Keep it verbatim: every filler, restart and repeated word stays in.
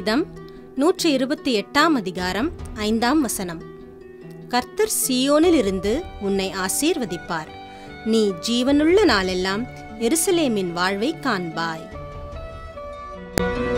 சங்கீதம் நூற்றி இருபத்தி எட்டாம் அதிகாரம் ஐந்தாம் வசனம். கர்த்தர் சீயோனிலிருந்து உன்னை ஆசீர்வதிப்பார். நீ ஜீவனுள்ள நாளெல்லாம் எருசலேமின் வாழ்வை காண்பாய்.